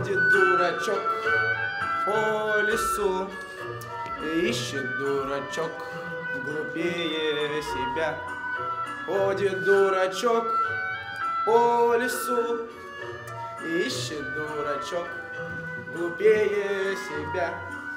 Ходит дурачок по лесу, ищет дурачок глупее себя. Ходит дурачок по лесу, ищет дурачок глупее себя.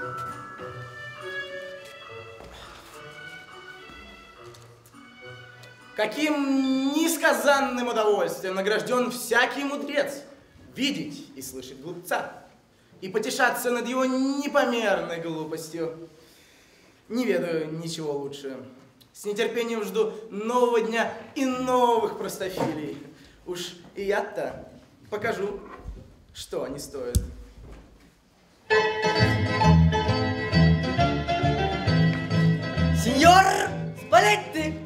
Каким несказанным удовольствием награжден всякий мудрец видеть и слышать глупца и потешаться над его непомерной глупостью. Не ведаю ничего лучше. С нетерпением жду нового дня и новых простофилей. Уж и я-то покажу, что они стоят. Сеньор Спалетти!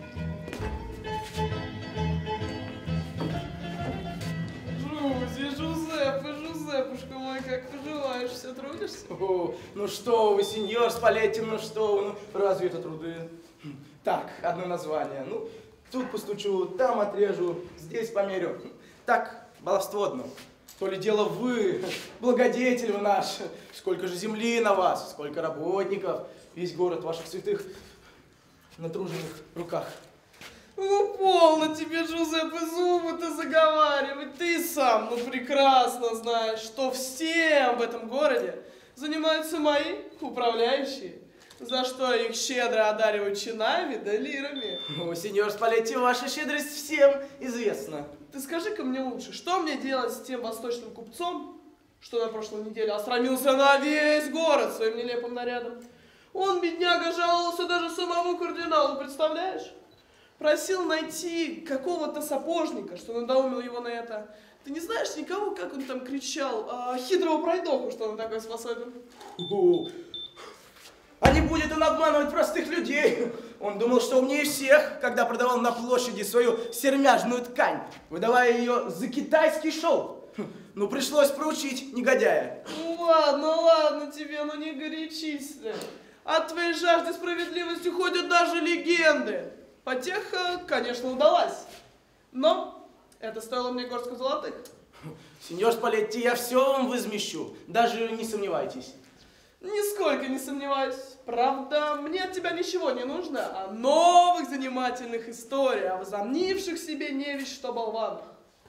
Жузеппушка мой, как поживаешь? Все трудишься? О, ну что вы, сеньор Спалетти, ну что вы, ну разве это труды? Так, одно название. Ну, тут постучу, там отрежу, здесь померю. Так, баловство одно. То ли дело вы, благодетель вы наш. Сколько же земли на вас, сколько работников. Весь город ваших святых натруженных руках. Ну, полно тебе, Жузеппе, зубы-то заговаривать. Ты сам, ну, прекрасно знаешь, что всем в этом городе занимаются мои управляющие, за что их щедро одаривают чинами да лирами. Ну, сеньор Спалетти, ваша щедрость всем известна. Ты скажи-ка мне лучше, что мне делать с тем восточным купцом, что на прошлой неделе осрамился на весь город своим нелепым нарядом? Он, бедняга, жаловался даже самому кардиналу, представляешь? Просил найти какого-то сапожника, что надоумил его на это. Ты не знаешь никого, как он там кричал, хитрого пройдоху, что он такой способен? А не будет он обманывать простых людей. Он думал, что умнее всех, когда продавал на площади свою сермяжную ткань, выдавая ее за китайский шелк. Ну, пришлось проучить негодяя. Ну, ладно тебе, ну не горячись ты. От твоей жажды справедливости ходят даже легенды. Потеха, конечно, удалась, но это стоило мне горстку золотых. Сеньор Спалетти, я все вам возмещу, даже не сомневайтесь. Нисколько не сомневаюсь. Правда, мне от тебя ничего не нужно, а новых занимательных историй, о возомнивших себе не весть что болванах.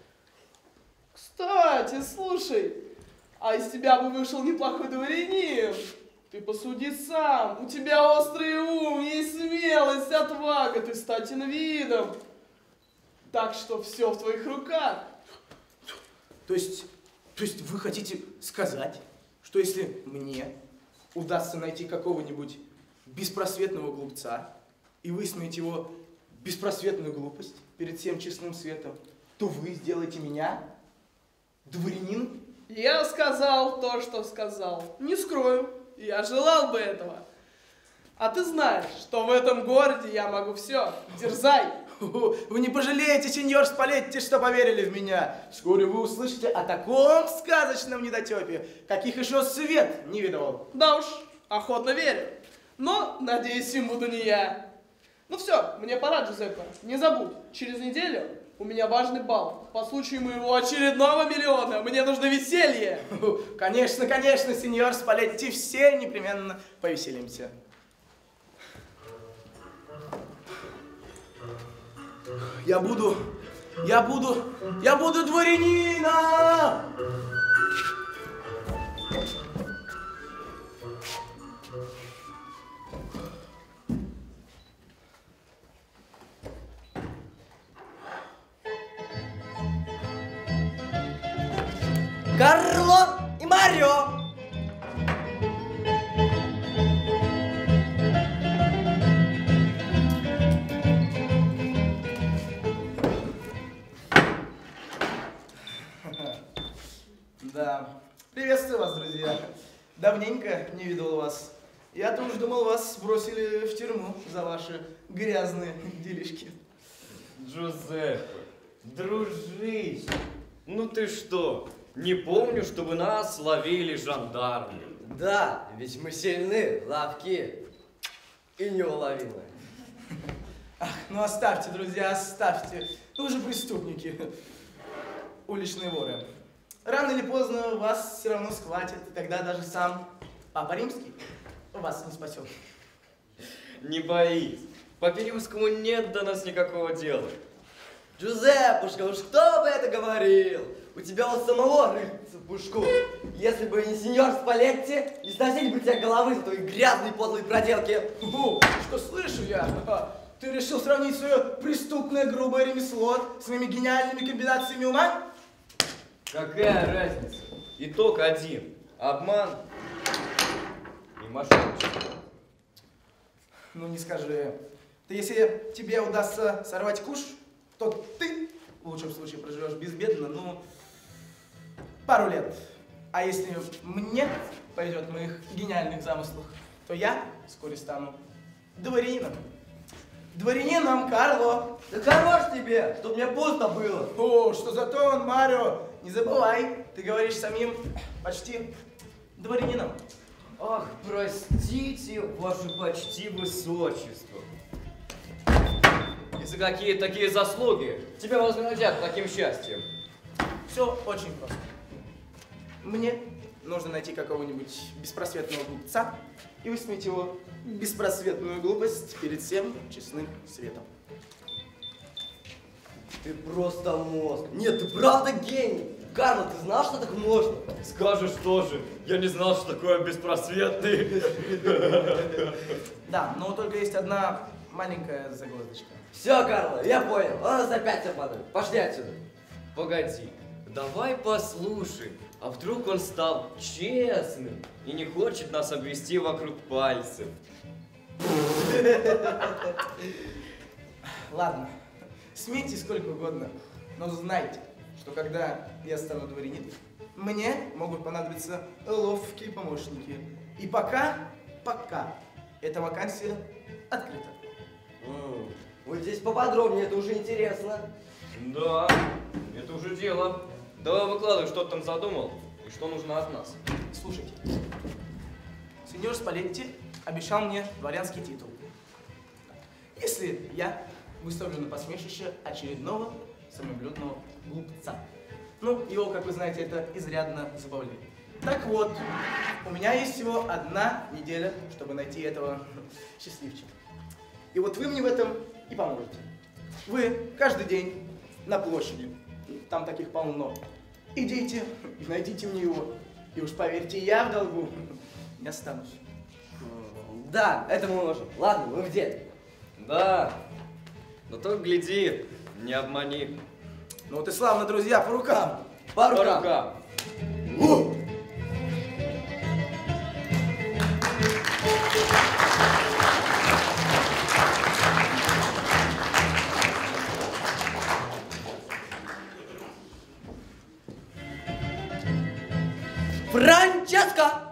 Кстати, слушай, а из тебя бы вышел неплохой дворянин. Ты посуди сам, у тебя острый ум, есть смелость, отвага, ты статен видом. Так что все в твоих руках. То есть вы хотите сказать, что если мне удастся найти какого-нибудь беспросветного глупца и высмеять его беспросветную глупость перед всем честным светом, то вы сделаете меня дворянином? Я сказал то, что сказал. Не скрою. Я желал бы этого. А ты знаешь, что в этом городе я могу все. Дерзай. Вы не пожалеете, сеньор Спалетти, что поверили в меня. Вскоре вы услышите о таком сказочном недотепе, каких еще свет не видывал. Да уж, охотно верю. Но, надеюсь, им буду не я. Ну все, мне пора, Джузеппе. Не забудь, через неделю у меня важный бал. По случаю моего очередного миллиона. Мне нужно веселье. Конечно, конечно, сеньор Спалетти, все непременно повеселимся. Я буду дворянином! Карло и Марио! Да, приветствую вас, друзья. Давненько не видел вас. Я-то уж думал, вас бросили в тюрьму за ваши грязные делишки. Джузеппе, дружище, ну ты что, не помню, чтобы нас ловили жандармы. Да, ведь мы сильны, ловки и неуловимы. Ах, ну оставьте, друзья, оставьте. Вы же преступники, уличные воры. рано или поздно вас все равно схватят, и тогда даже сам Папа Римский вас не спасет. Не боись. Папе Римскому нет до нас никакого дела. Джузеппушка, уж кто бы это говорил? У тебя у самого рыльца в пушку. Если бы не сеньор Спалетти, не сносить бы тебе головы за твои грязные подлые проделки. Что слышу я? Ты решил сравнить свое преступное грубое ремесло с моими гениальными комбинациями ума? Какая разница? Итог один. Обман и мошенничество. Ну не скажи. Ты если тебе удастся сорвать куш, то ты в лучшем случае проживешь безбедно, ну, пару лет. А если мне повезет в моих гениальных замыслах, то я вскоре стану дворянином. Дворянином, Карло. Да хорош тебе, чтоб мне пусто было. О, что за тон, Марио? Не забывай, ты говоришь самим почти дворянином. Ах, простите, ваше почти высочество. И за какие такие заслуги тебя вознаградят таким счастьем? Все очень просто. Мне нужно найти какого-нибудь беспросветного глупца и высмеять его беспросветную глупость перед всем честным светом. Ты просто мозг. Нет, ты правда гений. Карл, ты знал, что так можно? Скажешь тоже, я не знал, что такое беспросветный. Да, но только есть одна маленькая загвоздочка. Все, Карл, я понял. Он нас опять обманывает. Пошли отсюда. Погоди, давай послушаем, а вдруг он стал честным и не хочет нас обвести вокруг пальцев. Ладно, смейте сколько угодно, но знайте, что когда я стану дворянином, мне могут понадобиться ловкие помощники. И пока эта вакансия открыта. Вот здесь поподробнее, это уже интересно. Да, это уже дело. Давай выкладывай, что ты там задумал и что нужно от нас. Слушайте, сеньор Спалетти обещал мне дворянский титул, если я выставлю на посмешище очередного самовлюбленного глупца. Ну, его, как вы знаете, это изрядно забавляет. Так вот, у меня есть всего 1 неделя, чтобы найти этого счастливчика. И вот вы мне в этом и поможете. Вы каждый день на площади, там таких полно, идите и найдите мне его. И уж поверьте, я в долгу не останусь. Да, это мы можем. Ладно, мы в деле. Да, но только гляди, не обмани. Ну вот и славно, друзья, по рукам. По По рукам. рукам. Франческо!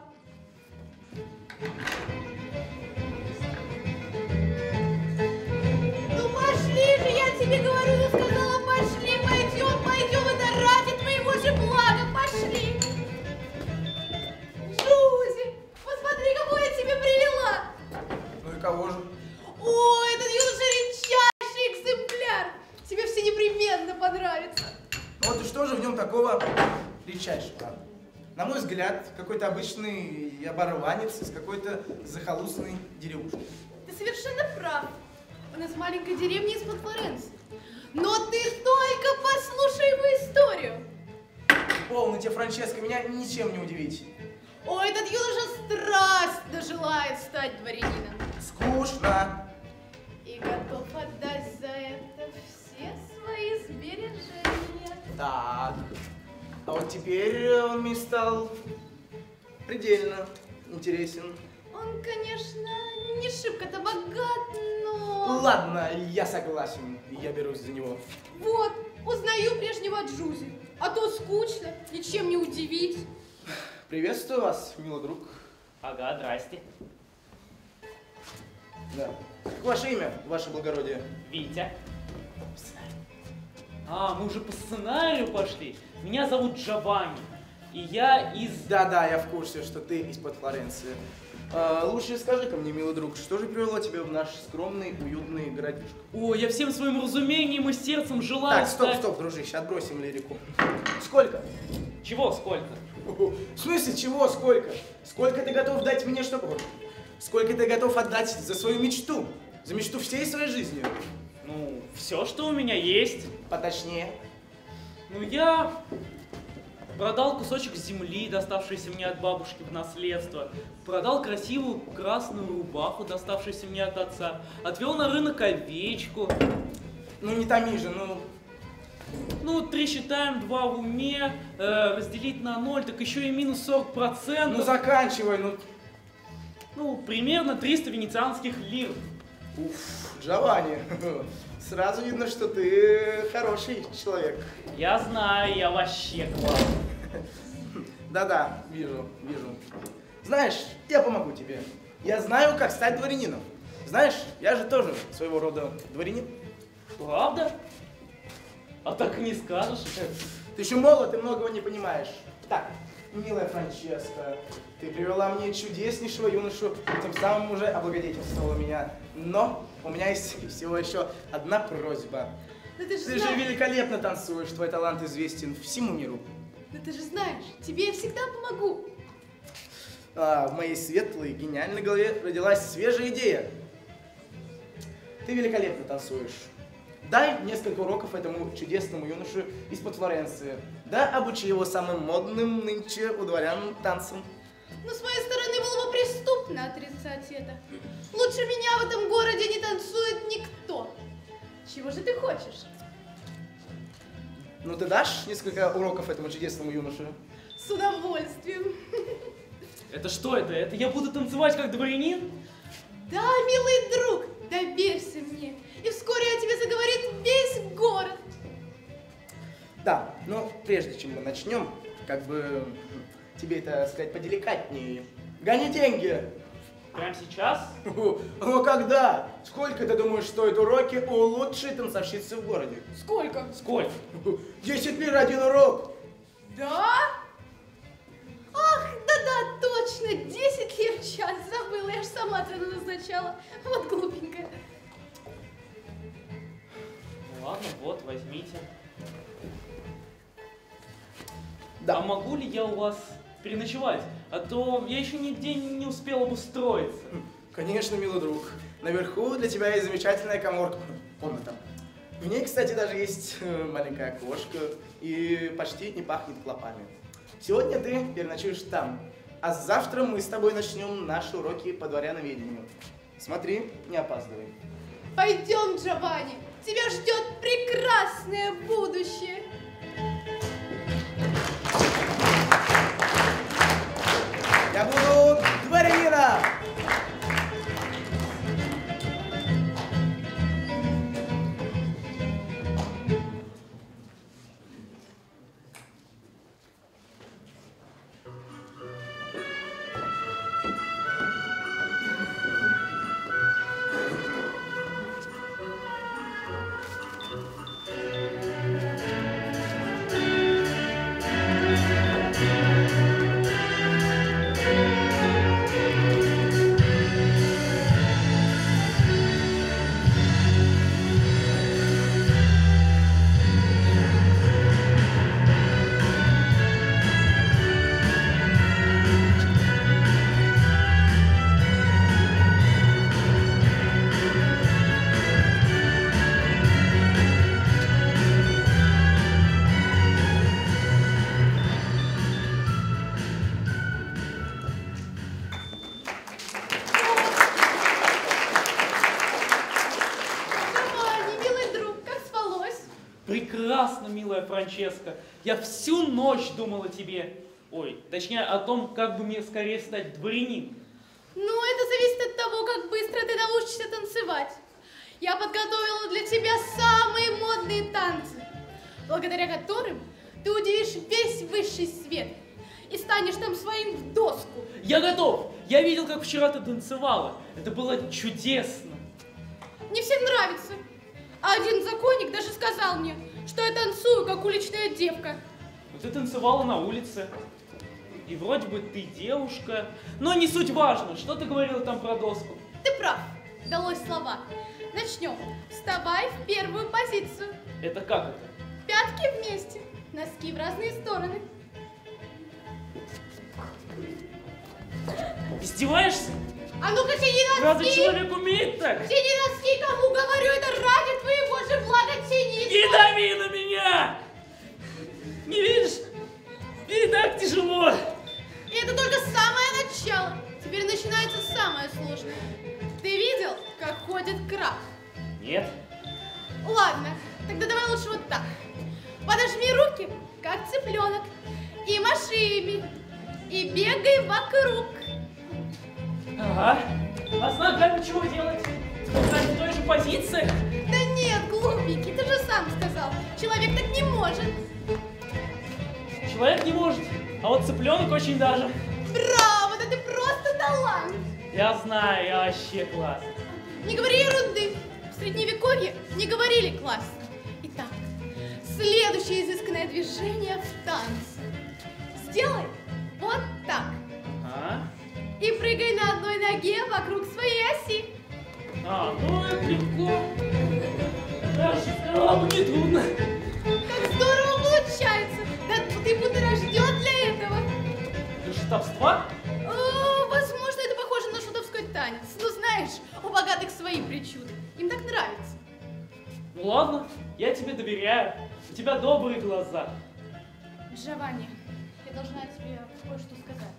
Ну пошли же, я тебе говорю, я сказала, пошли, пойдем, это ради твоего же блага, пошли. Джузи, посмотри, кого я тебе привела. Ну и кого же? О, этот юноша редчайший экземпляр. Тебе все непременно понравится. Ну вот и что же в нем такого редчайшего? На мой взгляд, какой-то обычный оборванец из какой-то захолустной деревушки. Ты совершенно прав. Он из маленькой деревни из-под Флоренции. Но ты только послушай его историю. Полный тебе, Франческо, меня ничем не удивить. О, этот юноша страстно желает стать дворянином. Скучно. И готов отдать за это все свои сбережения. Так. А вот теперь он мне стал предельно интересен. Он, конечно, не шибко-то богат, но... Ладно, я согласен, я берусь за него. Вот, узнаю прежнего Джузи. А то скучно, ничем не удивить. Приветствую вас, милый друг. Ага, здрасте. Да. Как ваше имя, ваше благородие? Витя. А, мы уже по сценарию пошли. Меня зовут Джованни. И я из... Да-да, я в курсе, что ты из-под Флоренции. Лучше скажи-ка мне, милый друг, что же привело тебя в наш скромный, уютный городишко? О, я всем своим разумением и сердцем желаю Так, стоп, стать... стоп, дружище, отбросим лирику. Сколько? Чего, сколько? В смысле, чего, сколько? Сколько ты готов дать мне, чтобы... Сколько ты готов отдать за свою мечту? За мечту всей своей жизни? Ну, все, что у меня есть. Поточнее. Ну, я продал кусочек земли, доставшийся мне от бабушки в наследство. Продал красивую красную рубаху, доставшуюся мне от отца. Отвел на рынок овечку. Ну, не томи же, ну... Ну, 3 считаем, 2 в уме, разделить на 0, так еще и минус 40%. Ну, заканчивай, ну... Ну, примерно 300 венецианских лир. Уф, Джованни, сразу видно, что ты хороший человек. Я знаю, я вообще класс. Да-да, вижу. Знаешь, я помогу тебе. Я знаю, как стать дворянином. Знаешь, я же тоже своего рода дворянин. Правда? А так и не скажешь. Ты еще молод и многого не понимаешь. Так, милая Франческа, ты привела мне чудеснейшего юношу, тем самым уже облагодетельствовала меня. Но у меня есть всего еще одна просьба. Да ты же Ты же знаешь, великолепно танцуешь, твой талант известен всему миру. да ты же знаешь, тебе я всегда помогу. В моей светлой, гениальной голове родилась свежая идея. Ты великолепно танцуешь. Дай несколько уроков этому чудесному юноше из-под Флоренции. Да обучи его самым модным нынче у дворян танцам. Но с моей стороны было бы преступно отрицать это. Лучше меня в этом городе не танцует никто. Чего же ты хочешь? Ну ты дашь несколько уроков этому чудесному юноше? С удовольствием. Это что это? Это я буду танцевать как дворянин? Да, милый друг, доверься мне, и вскоре о тебе заговорит весь город. Да, но прежде чем мы начнем, как бы тебе это сказать поделикатнее. Гони деньги! Прямо сейчас? Ну когда? Сколько, ты думаешь, стоят уроки у лучшей танцовщицы в городе? Сколько? Сколько? 10 лир один урок! Да? Ах, да-да, точно, 10 лир в час, забыла, я ж сама цену назначала. Вот глупенькая. Ну ладно, вот, возьмите. Да. А могу ли я у вас переночевать? А то я еще нигде не успел обустроиться. Конечно, милый друг. Наверху для тебя есть замечательная комната. В ней, кстати, даже есть маленькое окошко и почти не пахнет клопами. Сегодня ты переночуешь там, а завтра мы с тобой начнем наши уроки по дворяноведению. Смотри, не опаздывай. Пойдем, Джованни, тебя ждет прекрасное будущее. Я буду дворянином! Прекрасно, милая Франческа. Я всю ночь думал о тебе. Ой, точнее о том, как бы мне скорее стать дворянином. Ну, это зависит от того, как быстро ты научишься танцевать. Я подготовила для тебя самые модные танцы, благодаря которым ты удивишь весь высший свет и станешь там своим в доску. Я готов. Я видел, как вчера ты танцевала. Это было чудесно. Не всем нравится. А один законник даже сказал мне, что я танцую, как уличная девка. Но ты танцевала на улице. И вроде бы ты девушка. Но не суть важно. Что ты говорила там про доску? Ты прав. Далось слова. Начнем. Вставай в первую позицию. Это как это? Пятки вместе, носки в разные стороны. Издеваешься? А ну-ка, тяни Разве носки! человек умеет так? Тяни носки, кому говорю, это ради твоего же блага тяни! Не дави на меня! Не видишь? Мне и так тяжело. И это только самое начало. Теперь начинается самое сложное. Ты видел, как ходит краб? Нет. Ладно, тогда давай лучше вот так. Подожми руки, как цыпленок, и маши ими, и бегай вокруг. Ага. А с ногами чего делать? Стать в той же позиции? Да нет, глупенький, ты же сам сказал, человек так не может. Человек не может, а вот цыпленок очень даже. Браво, да ты просто талант. Я знаю, я вообще класс. Не говори ерунды. В средневековье не говорили классно. Итак, следующее изысканное движение в танце. Сделай вот так. А? И прыгай на одной ноге вокруг своей оси. Ну это легко. Даже сказала бы не трудно. Как здорово получается. Да ты будто рожден для этого. Для шутовства? Возможно, это похоже на шутовской танец. Но знаешь, у богатых свои причуды. Им так нравится. Ну ладно, я тебе доверяю. У тебя добрые глаза. Джованни, я должна тебе кое-что сказать.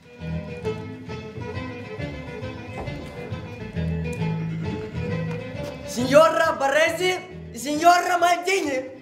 Сеньора Борези и сеньора Мальдини!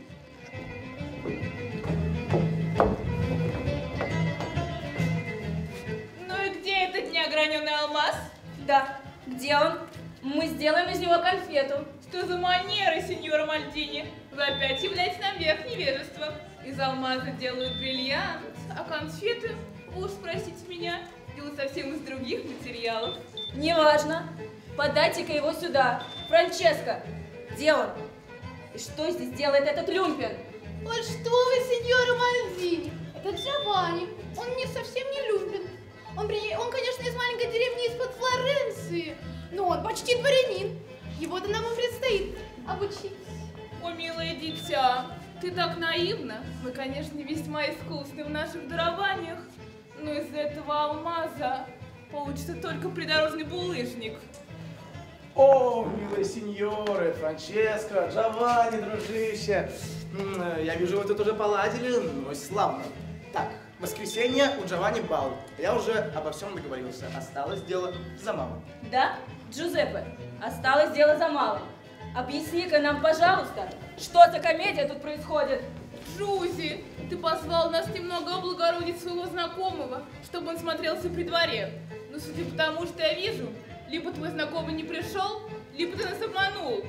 Ну и где этот неограненный алмаз? Да, где он? Мы сделаем из него конфету. Что за манеры, сеньора Мальдини? Вы опять являете нам верх невежества. Из алмаза делают бриллиант, а конфеты, вы уж спросите меня, делают совсем из других материалов. Неважно. Подайте-ка его сюда. Франческо, где он? И что здесь делает этот люмпен? Ой, что вы, сеньора Мальдини? Это Джованни. Он мне совсем не люмпен. Он, конечно, из маленькой деревни из-под Флоренции, но он почти дворянин. Его-то нам и предстоит обучить. О, милое дитя, ты так наивна. Мы, конечно, весьма искусны в наших дарованиях, но из этого алмаза получится только придорожный булыжник. О, милые сеньоры, Франческо, Джованни, дружище. Я вижу, вы тут уже поладили, ну и славно. Так, в воскресенье у Джованни бал. Я уже обо всем договорился. Осталось дело за малым. Да, Джузеппе, осталось дело за малым. Объясни-ка нам, пожалуйста, что за комедия тут происходит? Джузи, ты позвал нас немного облагородить своего знакомого, чтобы он смотрелся при дворе. Но судя по тому, что я вижу, либо твой знакомый не пришел, либо ты нас обманул.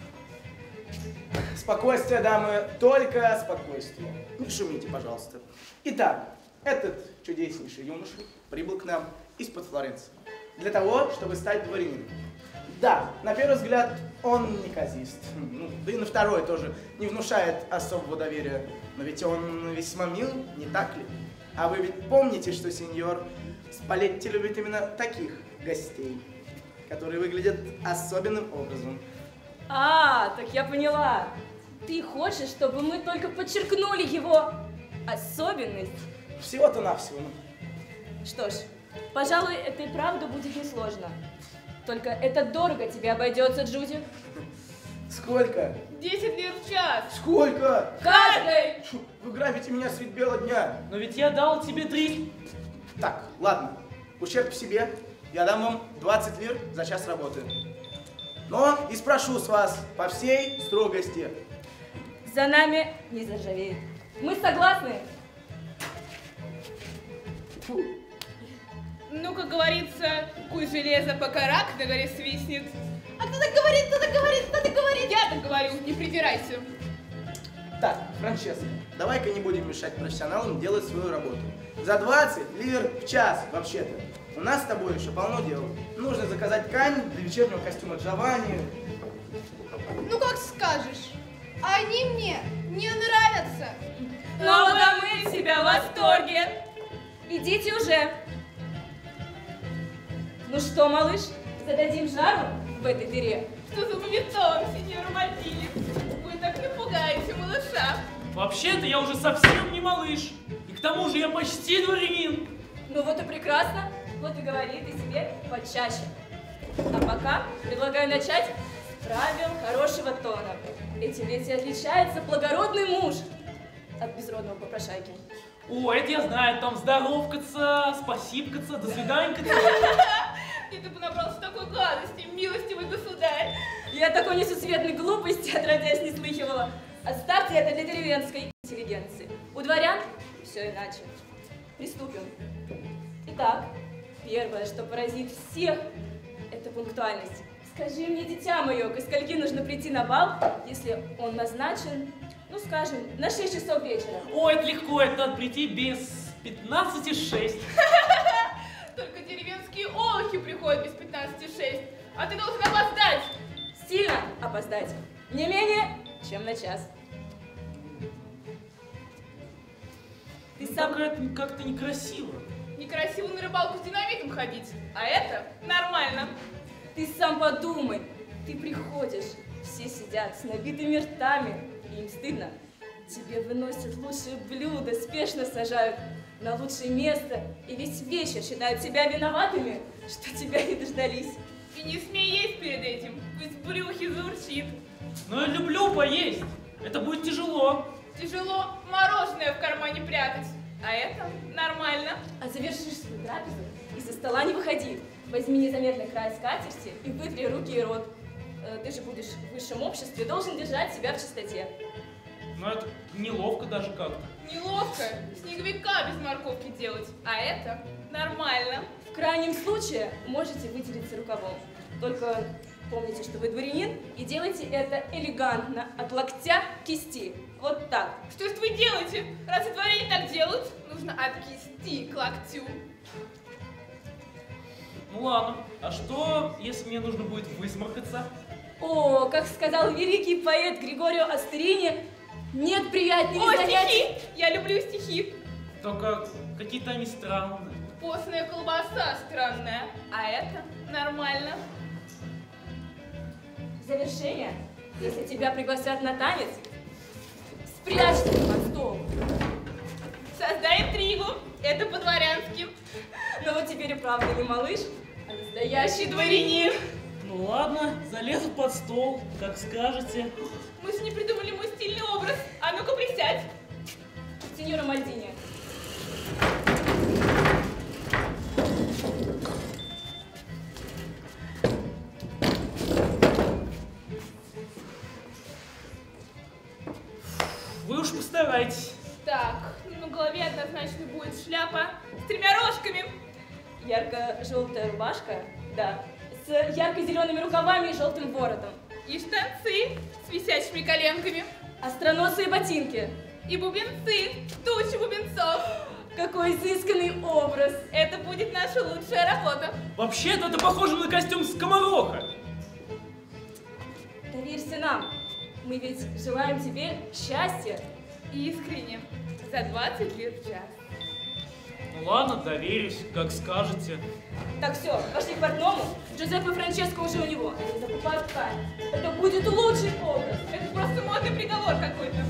Спокойствие, дамы, только спокойствие. Не шумите, пожалуйста. Итак, этот чудеснейший юноша прибыл к нам из-под Флоренции для того, чтобы стать дворянином. Да, на первый взгляд он неказист, да и на второй тоже не внушает особого доверия, но ведь он весьма мил, не так ли? А вы ведь помните, что сеньор Спалетти любит именно таких гостей, которые выглядят особенным образом. А, так я поняла. Ты хочешь, чтобы мы только подчеркнули его особенность? Всего-то навсего. Что ж, пожалуй, это и правда будет несложно. Только это дорого тебе обойдется, Джуди. Сколько? 10 лир в час. Сколько? Каждый! Вы грабите меня средь бела дня. Но ведь я дал тебе 3. Так, ладно, ущерб себе. Я дам вам 20 лир за час работы. Но и спрошу с вас по всей строгости. За нами не заржавеет. Мы согласны? Фу. Ну, как говорится, куй железо пока рак на горе свистнет. А кто так говорит, кто так говорит, кто так говорит? Я так говорю, не придирайся. Так, Франческо, давай-ка не будем мешать профессионалам делать свою работу. За 20 лир в час, вообще-то. У нас с тобой еще полно дел. Нужно заказать ткань для вечернего костюма Джованни. Ну как скажешь. Они мне не нравятся. Но мы от тебя в восторге. Идите уже. Ну что, малыш, зададим жару в этой дыре? Что за моветон, сеньора Мальдини? Вы так напугаете малыша. Вообще-то я уже совсем не малыш. И к тому же я почти дворянин. Ну вот и прекрасно. Вот и говори ты себе почаще. А пока предлагаю начать с правил хорошего тона. Этим ведь и отличается благородный муж от безродного попрошайки. О, это я знаю, там здоровкаться, спасибкаться, до свиданькаться. Где ты понабрался такой гадости, милостивый государь? Я такой несусветной глупости отродясь не слыхивала. Оставьте это для деревенской интеллигенции. У дворян все иначе. Приступим. Итак, первое, что поразит всех, это пунктуальность. Скажи мне, дитя мое, ко скольки нужно прийти на бал, если он назначен, ну, скажем, на 6 часов вечера? О, это легко, это надо прийти без 15:06. Только деревенские олухи приходят без 15:06, а ты должен опоздать. Сильно опоздать. Не менее, чем на час. Ты Ну, сам... так это как-то некрасиво. Некрасиво на рыбалку с динамитом ходить, а это нормально. Ты сам подумай. Ты приходишь, все сидят с набитыми ртами, и им стыдно. Тебе выносят лучшие блюда, спешно сажают на лучшее место, и весь вечер считают себя виноватыми, что тебя не дождались. И не смей есть перед этим, пусть в брюхе заурчит. Но я люблю поесть. Это будет тяжело. Тяжело мороженое в кармане прятать, а это нормально. А завершишь свою трапезу и со стола не выходи. Возьми незаметный край скатерти и вытри руки и рот. Ты же будешь в высшем обществе, должен держать себя в чистоте. Но это неловко даже как-то. Неловко снеговика без морковки делать, а это нормально. В крайнем случае можете вытереться рукавом. Только помните, что вы дворянин, и делайте это элегантно, от локтя к кисти. Вот так. Что же вы делаете? Разве дворяне так делают? Нужно от кисти к локтю. Ну ладно, а что, если мне нужно будет высморкаться? О, как сказал великий поэт Григорио Астерини, нет приятнее О, занятий. стихи! Я люблю стихи. Только какие-то они странные. Постная колбаса странная, а это нормально. Завершение. Если тебя пригласят на танец, спрячься под стол. Создай интригу, это по-дворянски. Но вот теперь и правда не малыш, а настоящий Дворянин. Ну ладно, залезу под стол, как скажете. Мы же не придумали мой стильный образ. А ну-ка присядь. Сеньора Мальдини. Вы уж постарайтесь. Так, на голове однозначно будет шляпа с 3 рожками. Ярко-желтая рубашка, да, с ярко-зелеными рукавами и желтым воротом. И штанцы с висячими коленками. Остроносые ботинки. И бубенцы, тучи бубенцов. Какой изысканный образ. Это будет наша лучшая работа. Вообще-то это похоже на костюм скомороха. Доверься нам. Мы ведь желаем тебе счастья. Искренне. За 20 лет в час. Ну ладно, доверюсь, как скажете. Так, все, пошли к портному. Джузеппе Франческо уже у него. Они закупают ткань. Это будет лучший образ. Это просто модный приговор какой-то.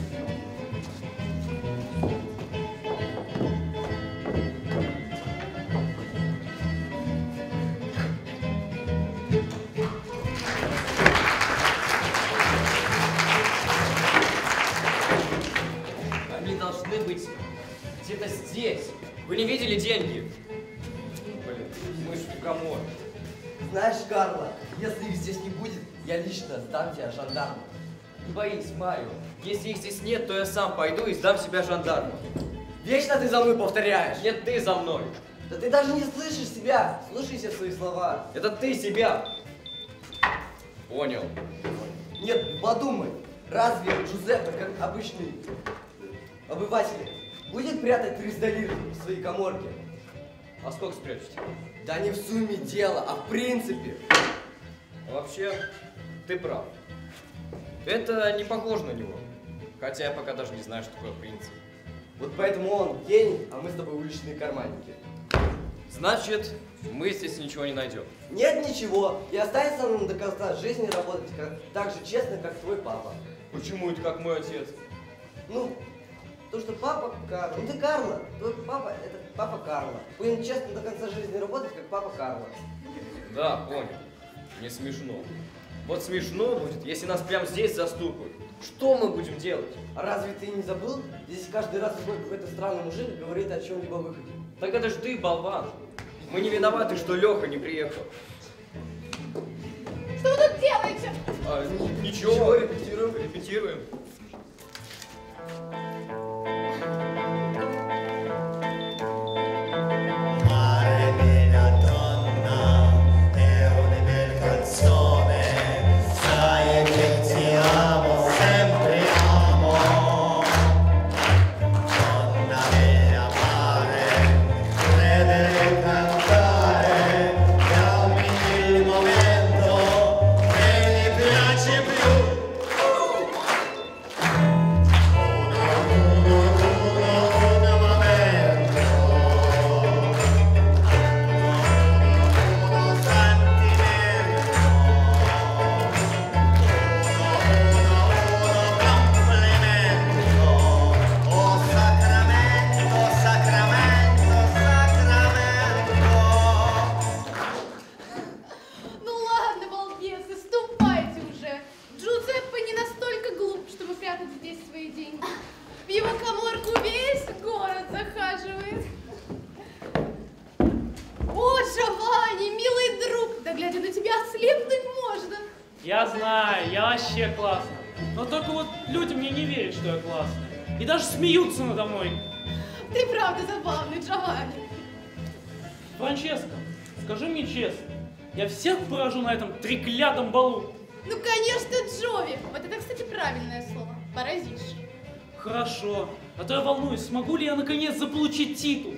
Они должны быть где-то здесь. Вы не видели деньги? Блин, мы ж в коморке. Знаешь, Карла, если их здесь не будет, я лично сдам тебя жандарму. Не боись, Марио. Если их здесь нет, то я сам пойду и сдам себя жандарму. Вечно ты за мной повторяешь. Нет, ты за мной. Да ты даже не слышишь себя. Слушайся свои слова. Это ты себя. Понял. Нет, подумай. Разве Джузеппе, как обычный обыватель, будет прятать 300 лир в своей каморке? А сколько спрячете? Да не в сумме дело, а в принципе. Вообще, ты прав. Это не похоже на него. Хотя я пока даже не знаю, что такое принцип. Вот поэтому он гений, а мы с тобой уличные карманники. Значит, мы здесь ничего не найдем. Нет ничего, и останется нам до конца жизни работать так же честно, как твой папа. Почему это как мой отец? Ну, То, что папа Карла, ну ты Карла, твой папа это папа Карла. Будем честно до конца жизни работать, как папа Карла. Да, понял. Не смешно. Вот смешно будет, если нас прямо здесь застукают. Что мы будем делать? А разве ты не забыл? Здесь каждый раз выходит какой-то странный мужик и говорит о чем-либо выходе. Так это ж ты, болван. Мы не виноваты, что Леха не приехал. Что вы тут делаете? Ничего, репетируем. Репетируем. Я знаю, я вообще классный. Но только вот люди мне не верят, что я классный. И даже смеются надо мной. Ты правда забавный, Джованни. Франческо, скажи мне честно, я всех поражу на этом треклятом балу. Ну, конечно, Джови. Вот это, кстати, правильное слово. Поразишь. Хорошо. А то я волнуюсь, смогу ли я наконец заполучить титул?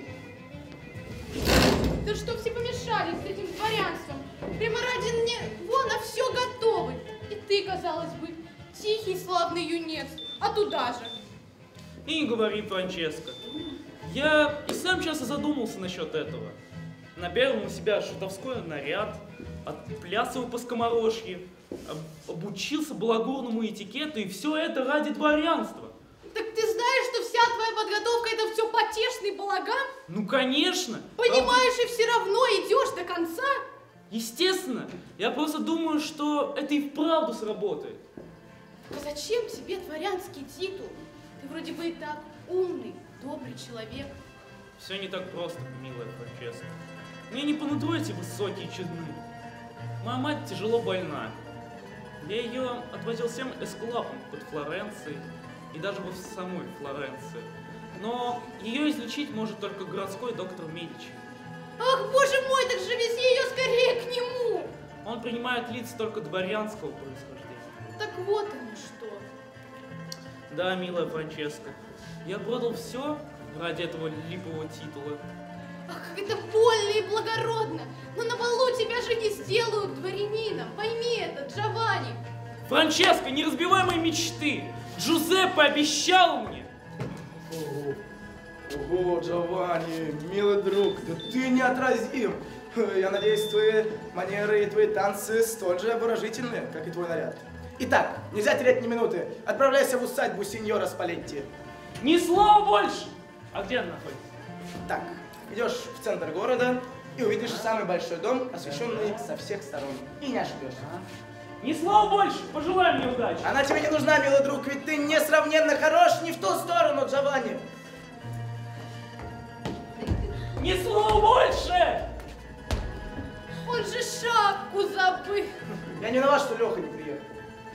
Да что все помешали с этим дворянством? Прямо ради мне, вон, а все готовы. И ты, казалось бы, тихий славный юнец, а туда же. И не говори, Франческо. Я и сам часто задумался насчет этого. Напялил на себя шутовской наряд, отплясывал по скоморожье, обучился балагурному этикету, и все это ради дворянства. Так ты знаешь, что вся твоя подготовка это все потешный балаган? Ну, конечно. Понимаешь, и все равно идешь до конца? Естественно. Я просто думаю, что это и вправду сработает. А зачем тебе дворянский титул? Ты вроде бы и так умный, добрый человек. Все не так просто, милая Франческа. Мне не по нутру эти высокие чудны. Моя мать тяжело больна. Я ее отвозил всем эскулапам под Флоренцией и даже во самой Флоренции. Но ее излечить может только городской доктор Медичи. Ах, боже мой, так же вези ее скорее к нему! Он принимает лиц только дворянского происхождения. Так вот оно что. Да, милая Франческа, я продал все ради этого липового титула. Ах, как это больно и благородно! Но на балу тебя же не сделают дворянином. Пойми это, Джованни. Франческа, не разбивай мои мечты! Джузеппе обещал мне! Ого, Джованни, милый друг, да ты неотразим. Я надеюсь, твои манеры и твои танцы столь же обворожительны, как и твой наряд. Итак, нельзя терять ни минуты. Отправляйся в усадьбу сеньора Спалетти. Ни слова больше! А где она находится? Так, идешь в центр города и увидишь самый большой дом, освещенный со всех сторон. И не ошибешься. Ни слова больше! Пожелай мне удачи! Она тебе не нужна, милый друг, ведь ты несравненно хорош не в ту сторону, Джованни. Ни слова больше! Он же шапку забыл. Я не виноват, что Леха не приехал.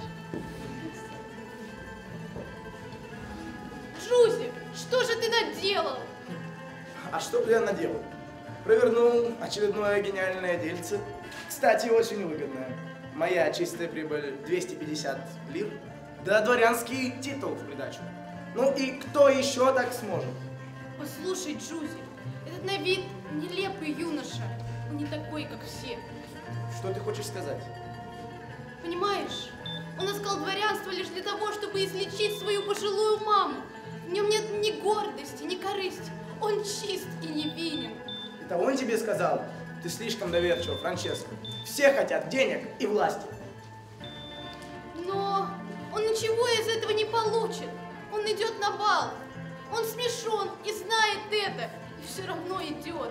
Джузи, что же ты наделал? А что бы я наделал? Провернул очередное гениальное дельце. Кстати, очень выгодное. Моя чистая прибыль 250 лир. Да дворянский титул в придачу. Ну и кто еще так сможет? Послушай, Джузи, этот на вид нелепый юноша. Он не такой, как все. Что ты хочешь сказать? Понимаешь, он искал дворянство лишь для того, чтобы излечить свою пожилую маму. В нем нет ни гордости, ни корысти. Он чист и невинен. Это он тебе сказал? Ты слишком доверчива, Франческо. Все хотят денег и власти. Но он ничего из этого не получит. Он идет на бал. Он смешон и знает это, и все равно идет.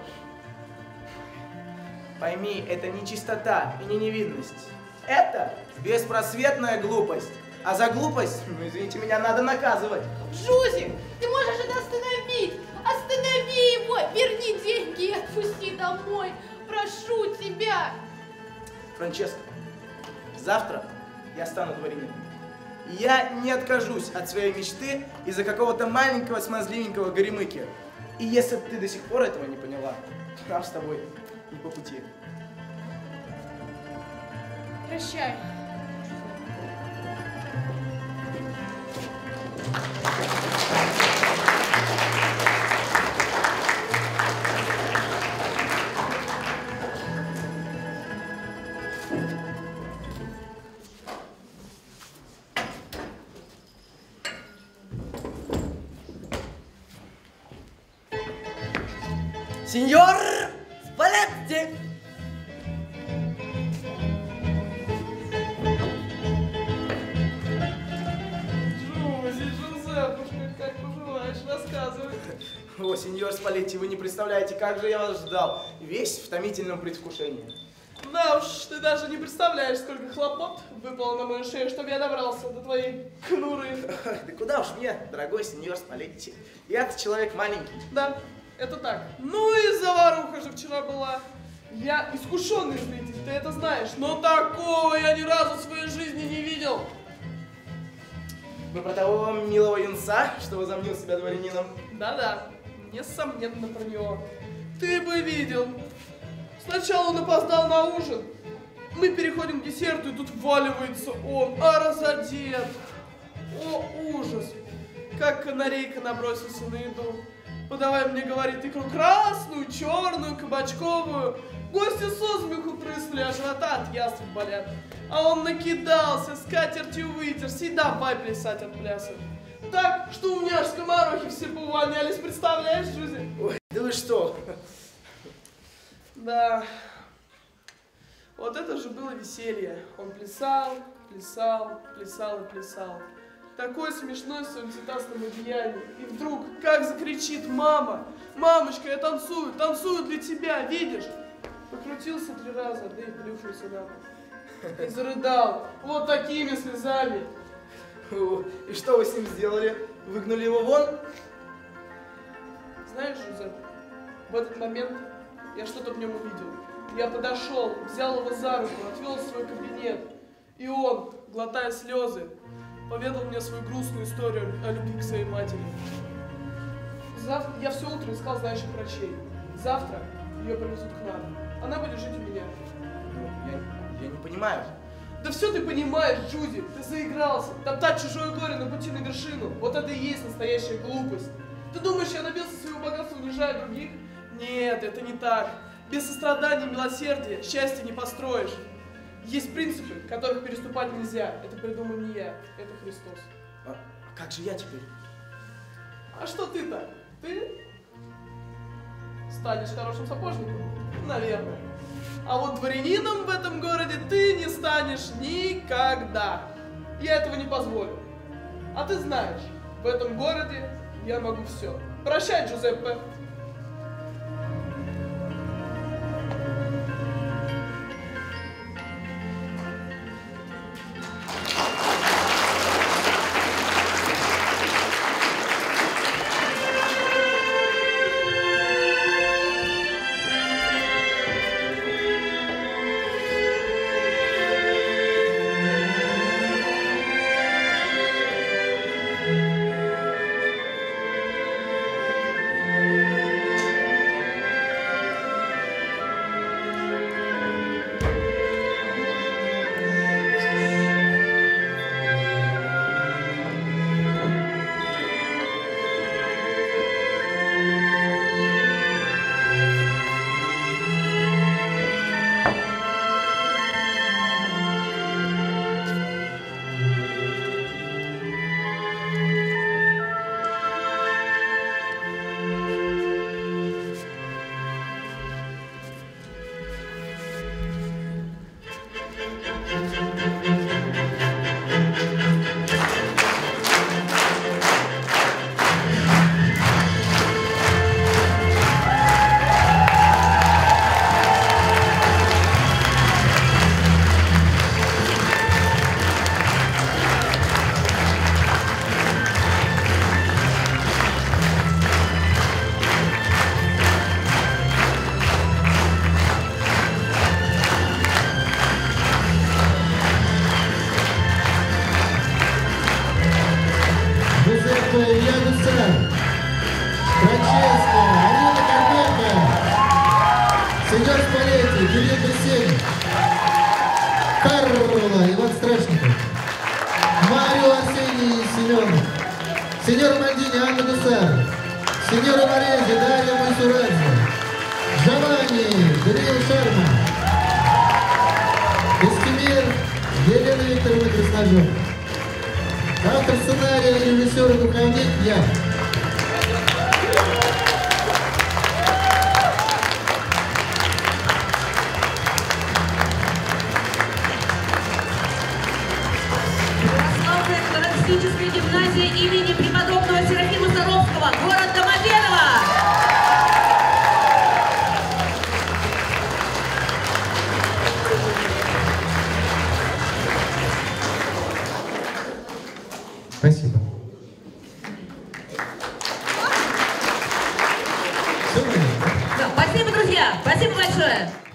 Пойми, это не чистота и не невинность. Это беспросветная глупость. А за глупость, ну извините меня, надо наказывать. Джузи, ты можешь это остановить. Останови его, верни деньги и отпусти домой. Прошу тебя. Франческо, завтра я стану дворянином. И я не откажусь от своей мечты из-за какого-то маленького смазливенького горемыки. И если бы ты до сих пор этого не поняла, нам с тобой не по пути. Прощай. Сеньор Спалетти! Джузеппушка, как поживаешь? Рассказывай. О, сеньор Спалетти, вы не представляете, как же я вас ждал. Весь в томительном предвкушении. Да уж, ты даже не представляешь, сколько хлопот выпало на мою шею, чтобы я добрался до твоей конуры. Да куда уж мне, дорогой сеньор Спалетти. Я-то человек маленький. Да, это так. Ну и заваруха же вчера была. Я искушенный зритель, ты это знаешь, но такого я ни разу в своей жизни не видел. Вы про того милого юнца, что возомнил себя дворянином? Да-да, несомненно про него. Ты бы видел. Сначала он опоздал на ужин. Мы переходим к десерту, и тут вваливается он, а разодет. О, ужас! Как канарейка набросился на еду. Подавай мне, говорит, икру красную, черную, кабачковую. Гости со смеху прыснули, а живота от яств болят. А он накидался, скатертью вытерся и давай плясать от пляса. Так, что у меня аж скоморохи все поувольнялись, представляешь, Джузи? Ой, да вы что? Да. Вот это же было веселье. Он плясал, плясал, плясал и плясал. Такой смешной в своем цветастом одеянии. И вдруг, как закричит мама: «Мамочка, я танцую, танцую для тебя, видишь?» Покрутился 3 раза, да и плюхнулся на пол. И зарыдал вот такими слезами. И что вы с ним сделали? Выгнали его вон? Знаешь, Жузеппе, в этот момент я что-то в нем увидел. Я подошел, взял его за руку, отвел в свой кабинет. И он, глотая слезы, поведал мне свою грустную историю о любви к своей матери. Завтра я все утро искал знающих врачей. Завтра ее привезут к нам. Она будет жить у меня. Я не понимаю. Да все ты понимаешь, Джуди, ты заигрался. Топтать чужое горе на пути на вершину. Вот это и есть настоящая глупость. Ты думаешь, я добился своего богатства, унижая других? Нет, это не так. Без сострадания и милосердия счастье не построишь. Есть принципы, которых переступать нельзя. Это придумал не я, это Христос. А как же я теперь? А что ты-то? Ты станешь хорошим сапожником? Наверное. А вот дворянином в этом городе ты не станешь никогда. Я этого не позволю. А ты знаешь, в этом городе я могу все. Прощай, Джузеппе. Сеньора Мальдини Анна Гусар, сеньора Морези Дарья Мансурадзе, Джованни Даниил Шарма, Эскимир Елена Викторовна Красножор. Автор сценария, режиссер и духовник я. Классической гимназии имени преподобного Серафима Саровского, город Домодедово. Спасибо. Да, спасибо, друзья. Спасибо большое.